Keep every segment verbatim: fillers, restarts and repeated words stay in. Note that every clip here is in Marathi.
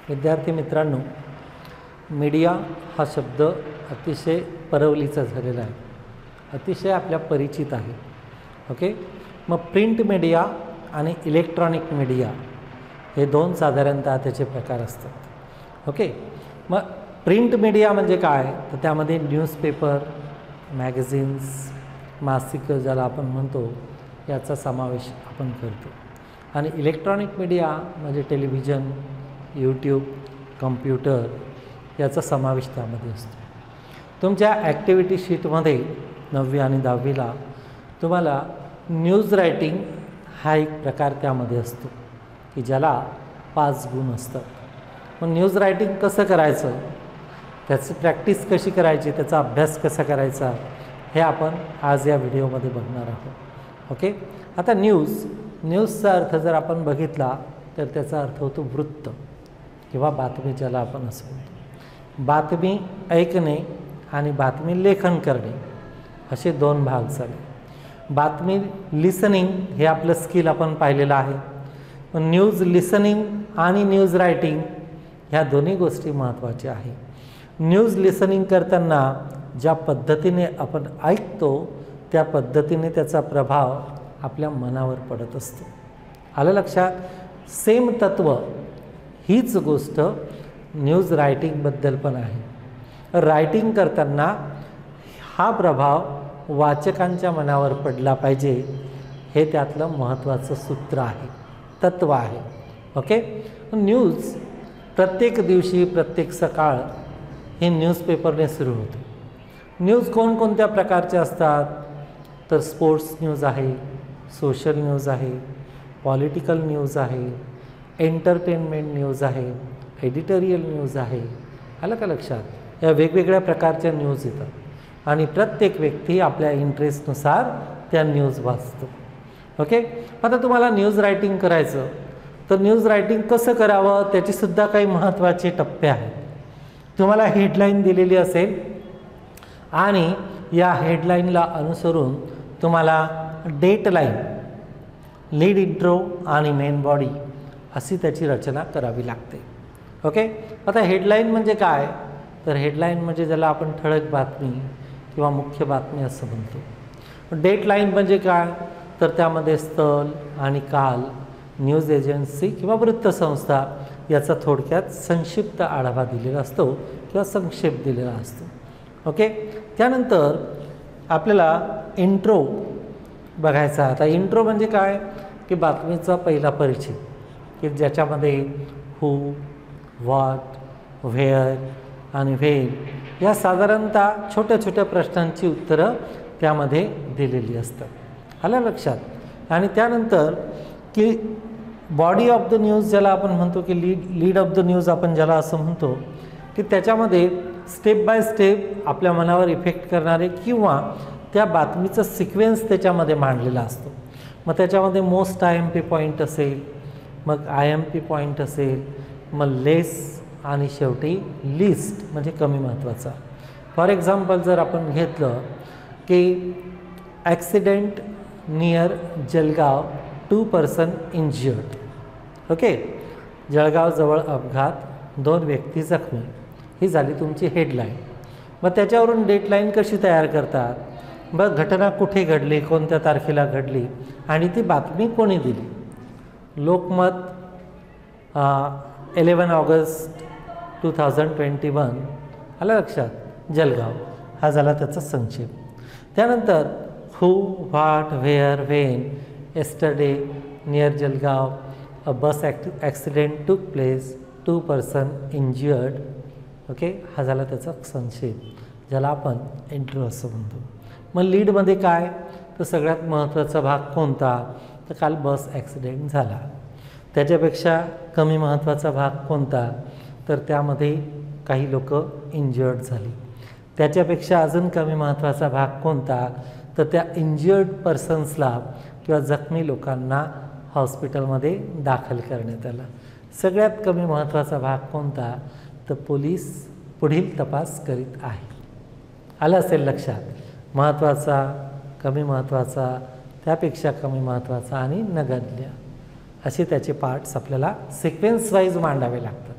विद्यार्थी मित्रांनो, मीडिया हा शब्द अतिशय परवलीचा झालेला आहे, अतिशय आपल्या परिचित आहे. ओके, मग प्रिंट मीडिया आणि इलेक्ट्रॉनिक मीडिया हे दोन साधारणतः त्याचे प्रकार असतात. ओके, मग प्रिंट मीडिया म्हणजे काय, तर त्यामध्ये न्यूजपेपर, मॅगझिन्स, मासिकं ज्याला आपण म्हणतो याचा समावेश आपण करतो. आणि इलेक्ट्रॉनिक मीडिया म्हणजे टेलिव्हिजन, यूट्यूब, कम्प्युटर याचा समावेश त्यामध्ये असतो. तुमच्या ॲक्टिव्हिटी शीटमध्ये नववी आणि दहावीला तुम्हाला न्यूज रायटिंग हा एक प्रकार त्यामध्ये असतो की ज्याला पाच गुण असतात. मग न्यूज रायटिंग कसं करायचं, त्याची प्रॅक्टिस कशी करायची, त्याचा अभ्यास कसा करायचा हे आपण आज या व्हिडिओमध्ये बघणार आहोत. ओके, आता न्यूज न्यूजचा अर्थ जर आपण बघितला तर त्याचा अर्थ होतो वृत्त किंवा बातमी, ज्याला आपण असं म्हणतो. बातमी ऐकणे आणि बातमी लेखन करणे असे दोन भाग झाले. बातमी लिसनिंग हे आपलं स्किल आपण पाहिलेलं आहे. न्यूज लिसनिंग आणि न्यूज रायटिंग ह्या दोन्ही गोष्टी महत्त्वाच्या आहे. न्यूज लिसनिंग करताना ज्या पद्धतीने आपण ऐकतो त्या पद्धतीने त्याचा प्रभाव आपल्या मनावर पडत असतो. आलं लक्षात? सेम तत्व हीच गोष्ट न्यूज रायटिंगबद्दल पण आहे. रायटिंग करताना हा प्रभाव वाचकांच्या मनावर पडला पाहिजे, हे त्यातलं महत्त्वाचं सूत्र आहे, तत्व आहे. ओके, न्यूज प्रत्येक दिवशी प्रत्येक सकाळ हे न्यूजपेपरने सुरू होते. न्यूज कोणकोणत्या प्रकारचे असतात, तर स्पोर्ट्स न्यूज आहे, सोशल न्यूज आहे, पॉलिटिकल न्यूज आहे, एंटरटेनमेंट न्यूज आहे, एडिटोरियल न्यूज आहे. आलं का लक्षात? या वेगवेगळ्या प्रकारच्या न्यूज येतात आणि प्रत्येक व्यक्ती आपल्या इंटरेस्टनुसार त्या न्यूज वाचतो. ओके, आता तुम्हाला न्यूज रायटिंग करायचं तर न्यूज रायटिंग कसं करावं त्याचीसुद्धा काही महत्त्वाचे टप्पे आहेत. तुम्हाला हेडलाईन दिलेली असेल आणि या हेडलाईनला अनुसरून तुम्हाला डेटलाईन, लीड इंट्रो आणि मेन बॉडी अशी त्याची रचना करावी लागते. ओके, आता हेडलाईन म्हणजे काय, तर हेडलाईन म्हणजे ज्याला आपण ठळक बातमी किंवा मुख्य बातमी असं म्हणतो. डेटलाईन म्हणजे काय, तर त्यामध्ये स्थळ आणि काल, न्यूज एजन्सी किंवा वृत्तसंस्था याचा थोडक्यात संक्षिप्त आढावा दिलेला असतो किंवा संक्षेप दिलेला असतो. ओके, त्यानंतर आपल्याला इंट्रो बघायचा. आता इंट्रो म्हणजे काय, की बातमीचा पहिला परिचय, की ज्याच्यामध्ये हू, व्हॉट, व्हेअर आणि व्हेन या साधारणतः छोट्या छोट्या प्रश्नांची उत्तरं त्यामध्ये दिलेली असतात. आलं लक्षात? आणि त्यानंतर की बॉडी ऑफ द न्यूज ज्याला आपण म्हणतो, की lead lead of the news आपण ज्याला असं म्हणतो, की त्याच्यामध्ये स्टेप बाय स्टेप आपल्या मनावर इफेक्ट करणारे किंवा त्या बातमीचा सिक्वेन्स त्याच्यामध्ये मांडलेला असतो. मग त्याच्यामध्ये most I M P point असेल, मग आय एम पी पॉईंट असेल, मग लेस आणि शेवटी लिस्ट म्हणजे कमी महत्त्वाचा. फॉर एक्झाम्पल जर आपण घेतलं की accident near Jalgaon, two person injured. Okay, जळगावजवळ अपघात, दोन व्यक्ती जखमी, ही झाली तुमची हेडलाईन. मग त्याच्यावरून डेटलाईन कशी तयार करतात, मग घटना कुठे घडली, कोणत्या तारखेला घडली आणि ती बातमी कोणी दिली. Lokmat eleven August two thousand twenty one. आलं लक्षात? जळगाव हा झाला त्याचा संक्षेप. त्यानंतर who, what, where, when, yesterday near Jalgaon, a bus act accident took place, two person injured. Okay, हा झाला त्याचा संक्षेप, ज्याला आपण इंट्रो असं म्हणतो. मग लीडमध्ये काय, तर सगळ्यात महत्त्वाचा भाग कोणता, तर काल बस ॲक्सिडेंट झाला. त्याच्यापेक्षा कमी महत्त्वाचा भाग कोणता, तर त्यामध्ये काही लोक इंज्युअर्ड झाली. त्याच्यापेक्षा अजून कमी महत्त्वाचा भाग कोणता, तर त्या इंज्युअर्ड पर्सन्सला किंवा जखमी लोकांना हॉस्पिटलमध्ये दाखल करण्यात आलं. सगळ्यात कमी महत्त्वाचा भाग कोणता, तर पोलीस पुढील तपास करीत आहे. आलं असेल लक्षात? महत्त्वाचा, कमी महत्त्वाचा, त्यापेक्षा कमी महत्त्वाचा आणि नगण्य असे त्याचे पार्ट्स आपल्याला सिक्वेन्स वाईज मांडावे लागतात.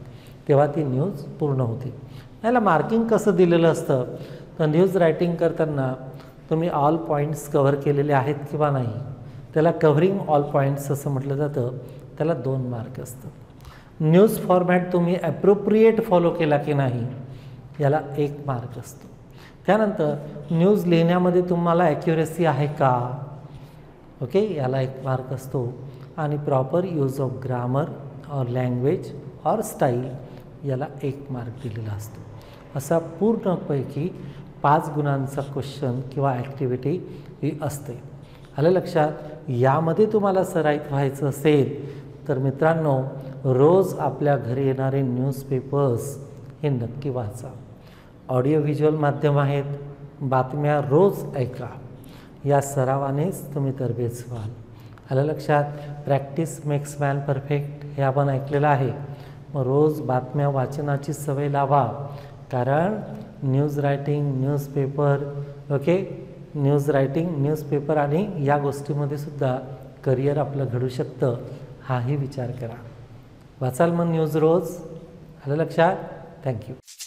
तेव्हा ती न्यूज पूर्ण होते. याला मार्किंग कसं दिलेलं असतं, तर न्यूज रायटिंग करताना तुम्ही ऑल पॉईंट्स कव्हर केलेले आहेत किंवा नाही, त्याला कव्हरिंग ऑल पॉईंट्स असं म्हटलं जातं, त्याला दोन मार्क असतात. न्यूज फॉर्मॅट तुम्ही ॲप्रोप्रिएट फॉलो केला की नाही, याला एक मार्क असतो. त्यानंतर न्यूज लिहिण्यामध्ये तुम्हाला ॲक्युरेसी आहे का, ओके, याला एक मार्क असतो. आणि प्रॉपर यूज ऑफ ग्रामर और लँग्वेज और स्टाईल, याला एक मार्क दिलेला असतो. असा पूर्णपैकी पाच गुणांचा क्वेश्चन किंवा ॲक्टिव्हिटी ही असते. आलं लक्षात. यामध्ये तुम्हाला सराईत व्हायचं असेल तर मित्रांनो, रोज आपल्या घरी येणारे न्यूजपेपर्स हे नक्की वाचा. ऑडिओ व्हिज्युअल माध्यम आहेत, बातम्या रोज ऐका. या सरावानेच तुम्ही तरबेज व्हाल. आलं लक्षात. प्रॅक्टिस मेक्स मॅन परफेक्ट हे आपण ऐकलेलं आहे. मग रोज बातम्या वाचनाची सवय लावा, कारण news writing, newspaper, okay, news writing, newspaper आणि या गोष्टीमध्ये सुद्धा करिअर आपलं घडू शकतं, हाही विचार करा. वाचाल मग न्यूज रोज. आलं लक्षात. थँक्यू.